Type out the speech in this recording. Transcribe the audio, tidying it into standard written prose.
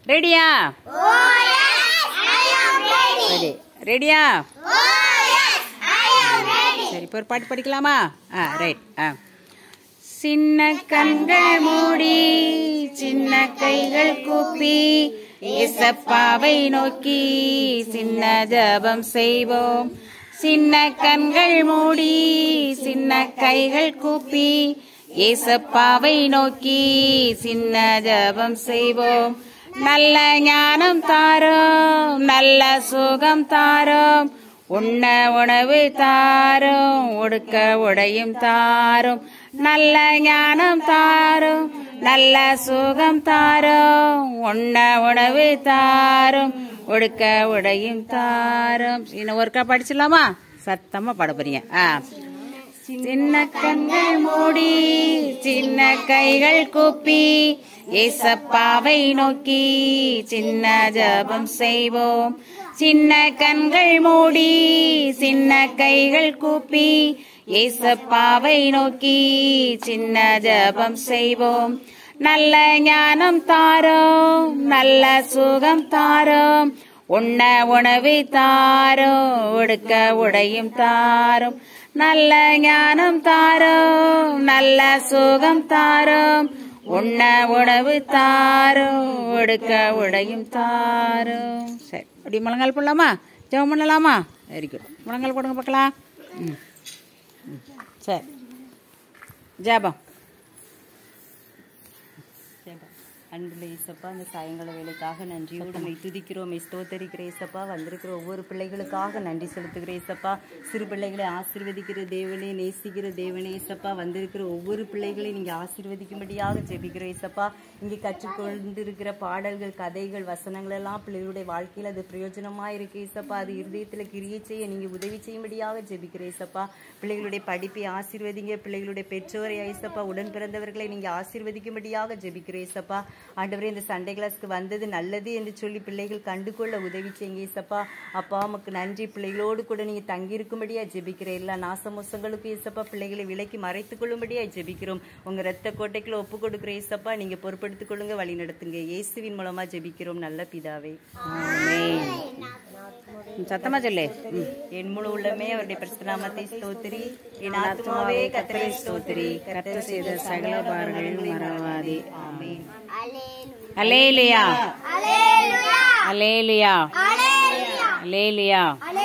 ரெடியா? ரெடியா? சரி, இப்போ ஒரு பாட்டு படிக்கலாமா? ரைட். சின்ன கண்கள் மூடி சின்ன கைகள் கூப்பி ஏசப்பாவை நோக்கி சின்ன ஜெபம் செய்வோம். சின்ன கண்கள் மூடி சின்ன கைகள் கூப்பி ஏசப்பாவை நோக்கி சின்ன ஜெபம் செய்வோம். நல்ல ஞானம் தாரும், நல்ல சுகம் தாரும், உண்ண உணவு தாரும், உடுக்க உடையும் தாரும். நல்ல ஞானம் தாரும், நல்ல சுகம் தாரும், உண்ண உணவு தாரும், உடுக்க உடையும் தாரும். இன்னும் ஒருக்கா படிச்சிடலாமா? சத்தமா பாட போறீங்க. சின்ன கண்கள் மூடி சின்ன கைகள் கூப்பி ஏசப்பாவை நோக்கி சின்ன ஜெபம் செய்வோம். சின்ன கண்கள் மூடி சின்ன கைகள் கூப்பி ஏசப்பாவை நோக்கி சின்ன ஜெபம் செய்வோம். நல்ல ஞானம் தாரும், நல்ல சுகம் தாரும், உண்ண உணவு தாரும், உடுக்க உடையும் தாரும். நல்ல ஞானம் தாரும், நல்ல சுகம் தாரும், உண்ண உணவு தாரும், உடுக்க உடையும் தாரும். சரி, அப்படி முழங்கால் போடலாமா? ஜெபம் பண்ணலாமா? Very good. முழங்கால் போடுங்க பார்க்கலாம். சரி, ஜெபம். அன்புள்ள ஏசப்பா, இந்த சாயங்கால வேலைக்காக நன்றியோடு மெய் துதிக்கிறோம், மெய் ஸ்தோத்தரிக்கிற ஏசப்பா. வந்திருக்கிற ஒவ்வொரு பிள்ளைகளுக்காக நன்றி செலுத்துகிற ஏசப்பா. சிறு பிள்ளைகளை ஆசீர்வதிக்கிற தேவனே, நேசிக்கிற தேவனே ஏசப்பா. வந்திருக்கிற ஒவ்வொரு பிள்ளைகளையும் நீங்க ஆசீர்வதிக்கும்படியாக ஜெபிக்கிற ஏசப்பா. இங்கே கற்றுக்கொண்டிருக்கிற பாடல்கள், கதைகள், வசனங்கள் எல்லாம் பிள்ளைகளுடைய வாழ்க்கையில் அது பிரயோஜனமா இருக்கு ஏசப்பா. அது இருதயத்தில் கிரியை செய்ய நீங்க உதவி செய்யும்படியாக ஜெபிக்கிற ஏசப்பா. பிள்ளைகளுடைய படிப்பை ஆசீர்வதிங்க, பிள்ளைகளுடைய பெற்றோரை ஏசப்பா, உடன் பிறந்தவர்களை நீங்க ஆசீர்வதிக்கும்படியாக ஜெபிக்கிற ஏசப்பா. ஆண்டவரே, இந்த சண்டே கிளாஸ்க்கு வந்தது நல்லது என்று சொல்லி பிள்ளைகள் கண்டுகொள்ள உதவி செய்யுங்க ஏசப்பா. அப்பா, உமக்கு நன்றி. பிள்ளைகளோடு கூட நீங்க தங்கி இருக்கும்படியா ஜெபிக்கிற எல்லா நாசமோசங்களுக்கும் ஏசப்பா பிள்ளைகளை விலக்கி மறைத்துக் கொள்ளும்படியா ஜெபிக்கிறோம். உங்க ரத்த கோட்டைக்குள்ள ஒப்பு கொடுக்கிற ஏசப்பா, நீங்க பொறுப்படுத்திக் கொள்ளுங்க, வழி நடத்துங்க. இயேசுவின் மூலமா ஜெபிக்கிறோம் நல்ல பிதாவே. சத்தமா சொல்லு. என் முழு உள்ளமே அவருடைய பரிசுத்த நாமத்தை ஸ்தோத்திரி. என் ஆத்துமாவே கர்த்தரை ஸ்தோத்திரி. கர்த்தர் செய்த சகல உபகாரங்களையும் மறவாதே. ஆமென். அல்லேலூயா, அல்லேலூயா, அல்லேலூயா, அல்லேலூயா.